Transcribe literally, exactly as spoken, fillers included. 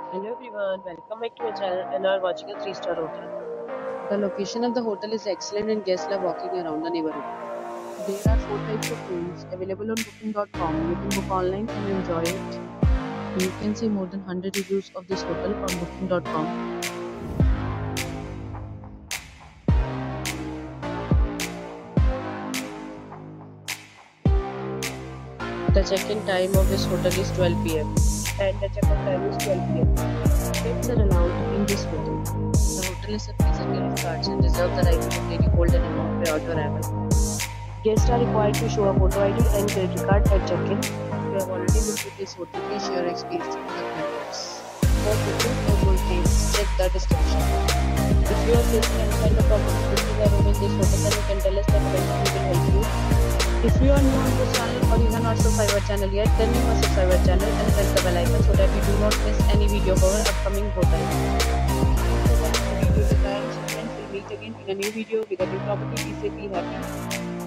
Hello everyone, welcome back to my channel and are watching a three star hotel. The location of the hotel is excellent and guests love walking around the neighborhood. There are four types of rooms available on booking dot com. You can book online and enjoy it. You can see more than one hundred reviews of this hotel on booking dot com. The check-in time of this hotel is twelve p m and the check-out time is twelve p m Pets are allowed in this hotel. The hotel accepts major gift cards and reserves the right to temporarily hold an amount prior to arrival. Guests are required to show a photo I D and credit card at check-in. If you have already booked with this hotel, please share your experience with the members. For booking or more details, check the description. If you are facing any kind of problem booking a room in this hotel, then you can tell us that we will help you. If you are new on this channel or you have not subscribed our channel yet, then you must subscribe our channel and press the bell icon so that you do not miss any video of our upcoming hotel. We'll meet again in a new video with a new property. Be safe, be happy.